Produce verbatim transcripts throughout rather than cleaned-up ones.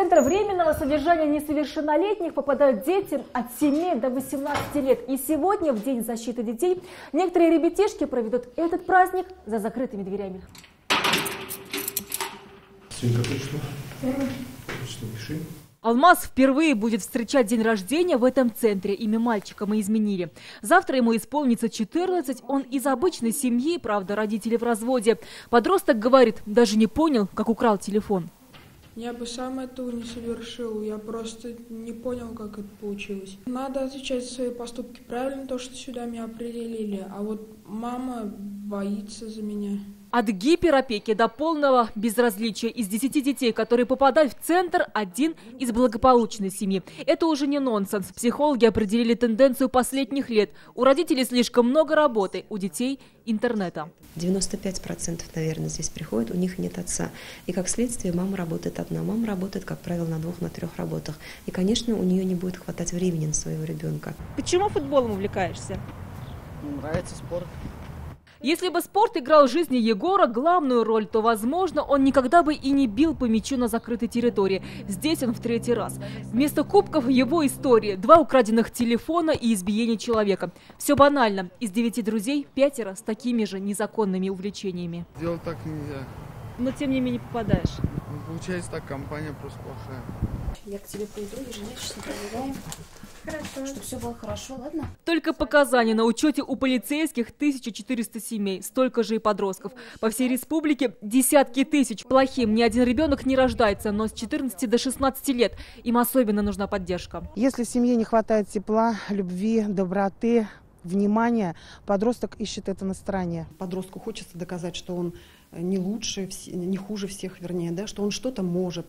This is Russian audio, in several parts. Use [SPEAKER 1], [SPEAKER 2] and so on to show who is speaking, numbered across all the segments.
[SPEAKER 1] Центр временного содержания несовершеннолетних попадают дети от семи до восемнадцати лет. И сегодня, в День защиты детей, некоторые ребятишки проведут этот праздник за закрытыми дверями.
[SPEAKER 2] Свинка, точно? Точно, пиши.
[SPEAKER 1] Алмаз впервые будет встречать день рождения в этом центре. Имя мальчика мы изменили. Завтра ему исполнится четырнадцать. Он из обычной семьи, правда, родители в разводе. Подросток говорит, даже не понял, как украл телефон.
[SPEAKER 3] Я бы сам этого не совершил, я просто не понял, как это получилось. Надо отвечать за свои поступки правильно, то, что сюда меня определили, а вот мама боится за меня.
[SPEAKER 1] От гиперопеки до полного безразличия. Из десяти детей, которые попадают в центр, один из благополучной семьи. Это уже не нонсенс. Психологи определили тенденцию последних лет. У родителей слишком много работы, у детей интернета.
[SPEAKER 4] девяносто пять процентов, наверное, здесь приходят, у них нет отца. И как следствие мама работает одна. Мама работает, как правило, на двух, на трех работах. И, конечно, у нее не будет хватать времени на своего ребенка.
[SPEAKER 1] Почему футболом увлекаешься?
[SPEAKER 5] Нравится спорт.
[SPEAKER 1] Если бы спорт играл в жизни Егора главную роль, то, возможно, он никогда бы и не бил по мячу на закрытой территории. Здесь он в третий раз. Вместо кубков его истории. Два украденных телефона и избиение человека. Все банально. Из девяти друзей пятеро с такими же незаконными увлечениями.
[SPEAKER 6] Делать так нельзя.
[SPEAKER 1] Но тем не менее попадаешь.
[SPEAKER 6] Ну, получается так, компания просто плохая.
[SPEAKER 7] Я к тебе приду, ежемесячно проверяем. Хорошо. Чтобы все было хорошо, ладно?
[SPEAKER 1] Только показания на учете у полицейских тысяча четыреста семей, столько же и подростков. По всей республике десятки тысяч. Плохим ни один ребенок не рождается, но с четырнадцати до шестнадцати лет им особенно нужна поддержка.
[SPEAKER 8] Если семье не хватает тепла, любви, доброты, внимания, подросток ищет это на стороне.
[SPEAKER 9] Подростку хочется доказать, что он не лучше, не хуже всех, вернее, да, что он что-то может,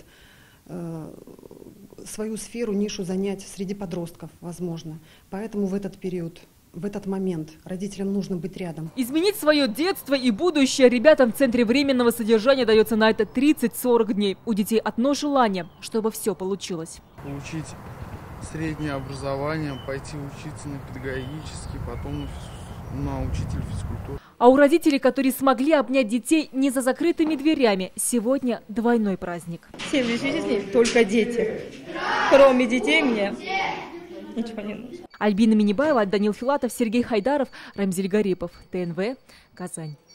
[SPEAKER 9] свою сферу, нишу занять среди подростков, возможно. Поэтому в этот период, в этот момент родителям нужно быть рядом.
[SPEAKER 1] Изменить свое детство и будущее ребятам в Центре временного содержания дается на это тридцать-сорок дней. У детей одно желание, чтобы все получилось.
[SPEAKER 6] Получить среднее образование, пойти учиться на педагогический, потом на учителя физкультуры.
[SPEAKER 1] А у родителей, которые смогли обнять детей не за закрытыми дверями, сегодня двойной праздник.
[SPEAKER 10] Все в жизни только дети. Кроме детей мне ничего не нужно.
[SPEAKER 1] Альбина Минибаева, Данил Филатов, Сергей Хайдаров, Рамзиль Гарипов, ТНВ, Казань.